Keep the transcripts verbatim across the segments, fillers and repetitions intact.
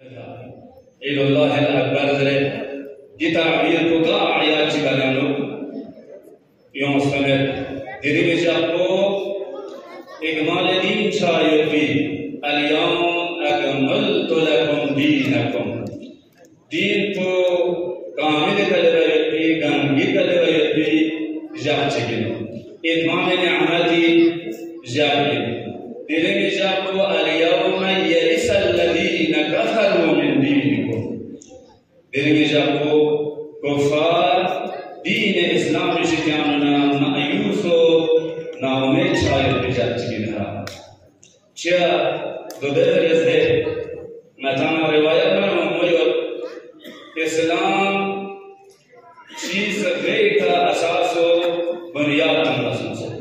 عید الله الاکبر داره دی تعبیر کو کا آیات چی بنانو یو مستمر دیری بجا کو اکمال دین چایوی الیوم اکملت لکم دینکم دین کو کامل کلویتی گنگی کلویتی جاب چکن اتمام نعمتی جابن دیری بجا کو الیوم یئس الذین کفروا من دینکم دیری جاپو کفار دین اسلام شکیانونا مایوس و ناامید شاید بجات چگینها چیا دو در رزده متانا روایت من موجود اسلام چیز غیر کا اساس و بنیاد تنرسن سے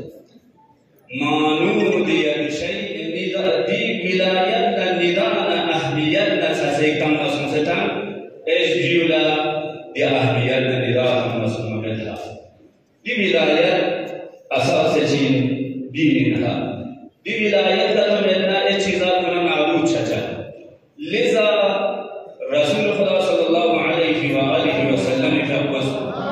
مانو دیا شیء ندا دی ولایت ندان اهمیت نسازی تنرسن سے تن اس جولا دی اهمیت ندان تنرسن مبتلا دی ولایت اساس چین دینها دی ولایت کا ملنا ایک چیزات میں معلوم چچا لذا رسول خدا صلی اللہ علیہ وآلہ وسلم کا بس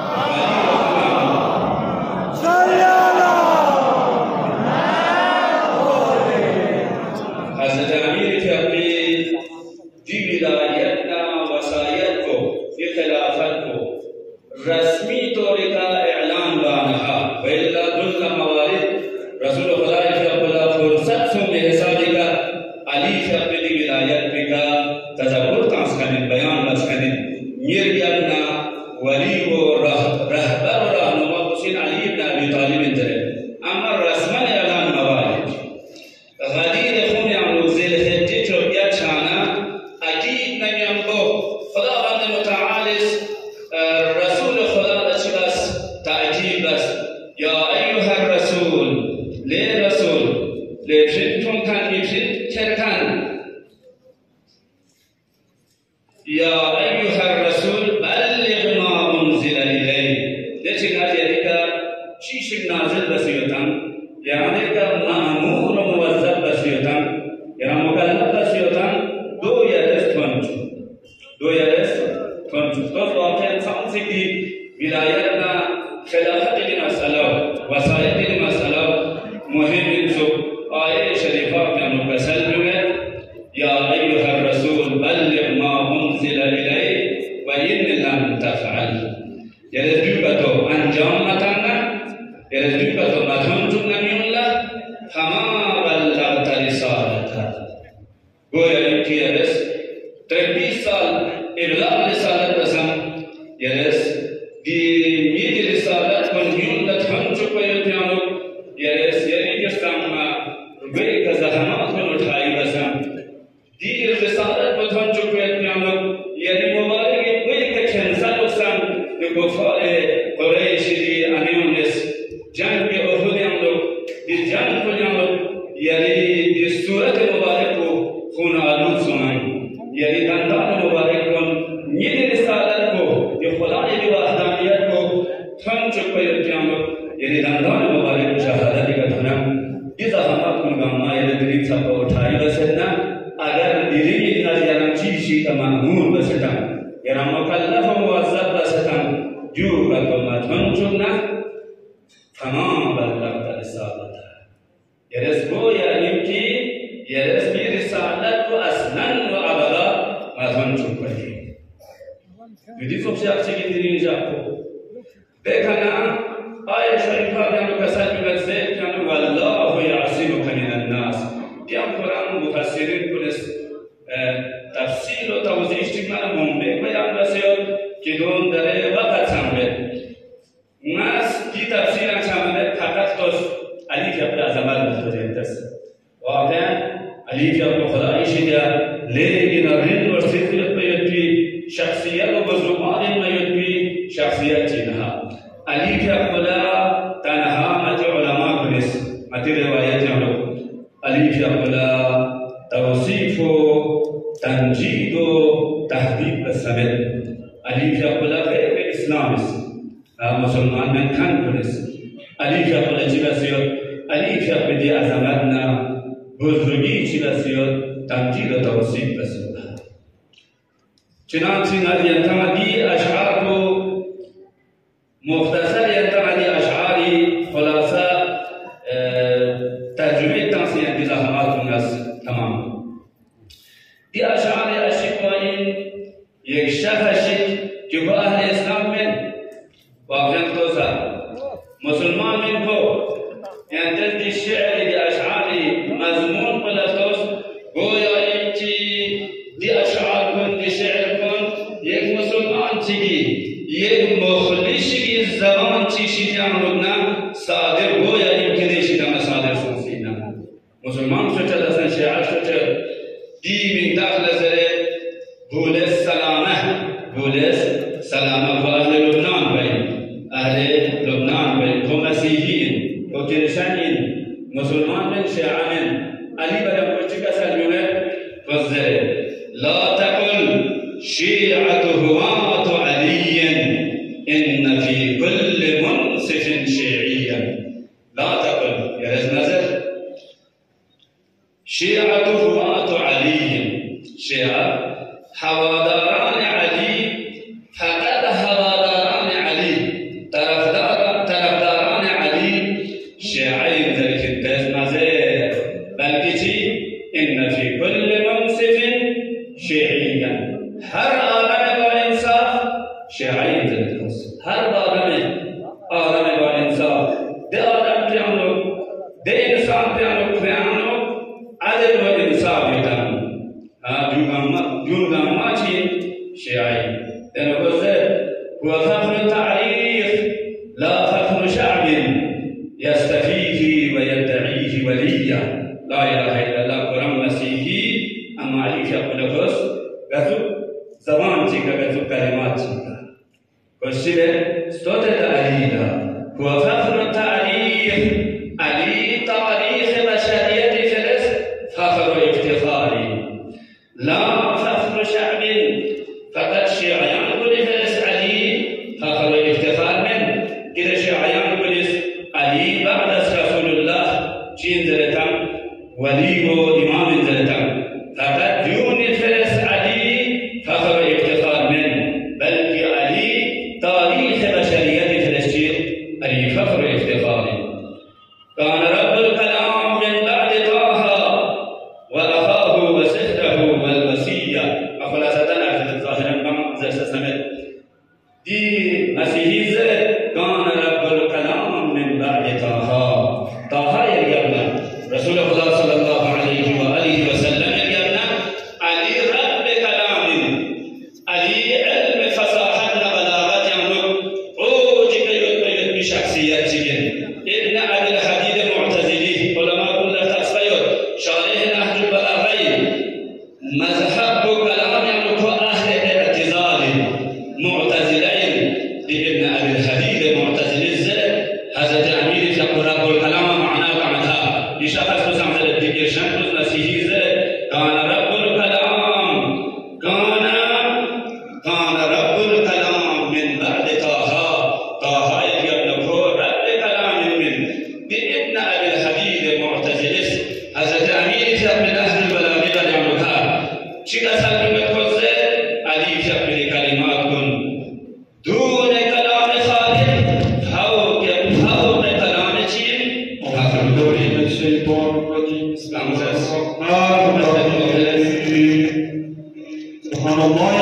حضرت امیر کے اپنی دی ولایت کا وسائل کو دی خلافت کو رسمی طور کا اعلان بانہا ویلا دل موارد رسول خدا کے اپنا فرصت سن حساب کا علی کے اپنی دی ولایت کا تذکر تاسکنن بیان تاسکنن میریابنا ولی و رهبر و راهنما حسین علی بن ابی طالب انتره اما رسما اعلان موارد غدیر خون یعنی زیل حجی چوبیا چانا اکید نمیم کو خدا بند متعالس رسول خدا دچی بس تأکید بس یا ایوها الرسول لی رسول لی فرد کن میفرد کرکن یا ایوها الرسول بلغ ما انزل الیک لیکن آج یعنی کا چیش نازل بسیوتن یعنی کا مأمور و موظف بسیوتن یعنی مکلف بسیوتن دو یادست کنچو دو یادست کنچو تو واقعا سانسی کی ولایتنا خلافت دی مسئلہ وسائل دی مسئلہ مهم انسو آیه شریفہ کا مقصد ہوئے یا ایوها الرسول بلغ ما انزل الیک و ان لم تفعل یعنی دوبتو انجام نتانا یعنی دوبتو متنجم نمیولا فما بلغت رسالتا گویا اینکی یعنیس تربیس سال ابلاغ رسالت بسم یعنیس دی مید رسالت کنیون تنجم پیتیانو یعنیس یعنی کستم گویا که زحمات من اٹھائی بسم دیر رسالت بطن چکویت میامد یعنی مبارک کوئی که کنسل بسن نکفار قریش دی امیونس جنگ احد یامد دی جنگ کل یامد یعنی دی صورت مبارک کو خون آلود سنائیں یعنی دندان مبارک کن نید رسالت کو دی خدای دی وحدانیت کو تن چکویت میامد یعنی دندان مبارک شهادتی کا دھنم دی زحمات کن گاما یعنی دریب سب کو اٹھائی بسننا اگر دیری اتنا زیادہ چیزی کا معمول بسیتاں یا مکلف و موظف بسیتاں جو بکو مدھن چکنا تمام بلغت رسالت ہے یہ رسکو یعنی کی یہ رسمی رسالت کو اصلاً و ابدا مدھن چک پڑی یدی سب سے اکسی کی دیری جا کو دیکھنا آیہ شریفہ کانو کسل بلد سے کانو واللہ یعصمک من الناس یا قرآن مفسرین کنس تفصیل و توضیح چکمان ممبه بیان بسیار که دون داره وقت سمبه ناس کی تفصیل سمبه فقط توس علی که اپلا عظمت بخوزید دست واقعا علی که اپلا خدایی شده لیکن رند و صدق بیاد بی شخصیت و بزرگان بیاد بی شخصیت چینها علی که اپلا تنها مت علماء کنس مت روایت نمو علی کے اپلا توصیف و تنجید و تحدید بسمت علی کے اپلا غیر اسلام اس مسلمان میں کھن کنس علی کے اپلا چی بسیت علی کے اپلی عظمتنا بزرگی چی بسیت تنجید و توصیف بسیت چنانچه نادی اشعار کو مختصر یعنی اشعاری خلاصه ترجمه تنسیه انتظامات الناس تمام دی اشعار عشق و این یک شخصی که با اهل اسلام من واقعا توسا مسلمان من کو یعنی دی شعر دی اشعاری مضمون پلاتوس گویا اینچی دی اشعار کن دی شعر کن یک مسلمان چیگی یک مخلصی زبان چیشی جانبنا صادر گویا این کدیشی دم صادر صوفینا مسلمان شچل اصلا شیعه شچل دی من داخل زره بولس سلامه بولس سلامه و اهل لبنان بین اهل لبنان بین و مسیحیین و کریشنین مسلمان من شیعه من علی بدم کچی کسر جمعه فزره لا تقل شیعت هوات علی ان في كل منصف شيعيا لا تقل يا رز نظر شيعة هواة علي شيعة هواداران علي فقط هواداران علي طرفدار طرفداران علي شيعين ذلك الرز نظر بلکه ان في كل منصف شيعيا هر عالم با انصاف شيعين ذلك هر آدم آدم با انصاف ده آدم پیانو ده انسان پیانو پیانو عدل و انصاف بیتن جون ما چی شیعی ده نگوزه هو فخر تعریف لا فخر شعب يستفيه ويدعيه وليا لا اله الا الله قرآن مسیحی اما علی که قلقص گذو زبان چی که گذو کلمات چی که وشيله صوت التعليل هو فخر التعريف علي تاريخ بشرية فلسطين فخر افتخاري لا فخر شعب فقط شيعيان كل فلسطين علي فخر افتخار من كده شيعيان كل علي بعد رسول الله جين زلتم ولي وإمام زلتم فقط دون فلسطين علي فخر افتخار من بل علي تاريخ بشرية فلسطين أي فخر افتخاري كان رب الكلام من بعد طه وأخاه وسحته والوسية أخلاصتنا في الظاهر المقام زي سمت دي مسيحي زي كان رب الكلام من بعد طه طه يرجعنا رسول الله صلى الله عليه وآله وسلم يرجعنا علي رب كلام علي علم فصاحة شخصیت چیه ابن ابی الحدید معتزلی علماء کل تصفیه شارح نهج البلاغه مذهب کلام یعنی تو اهل اعتزال معتزلین ابن ابی الحدید معتزلی زد حضرت امیر فقه رب الكلام معناه كعنها لشخص مسامحه دیگر شخص مسیحی زد کان رب الكلام کان کان رب الكلام من بعد طه طه حضرت امیر فی اپنے اہل البلاغه کا جانبها چی کا سال میں کوزے علی فی اپنے کلمات کن دون کلام خالق ہاو کہ ہاو میں کلام چین آخر دوری من الشیطان الرجیم اسلام الرحمن الرحیم سبحان اللہ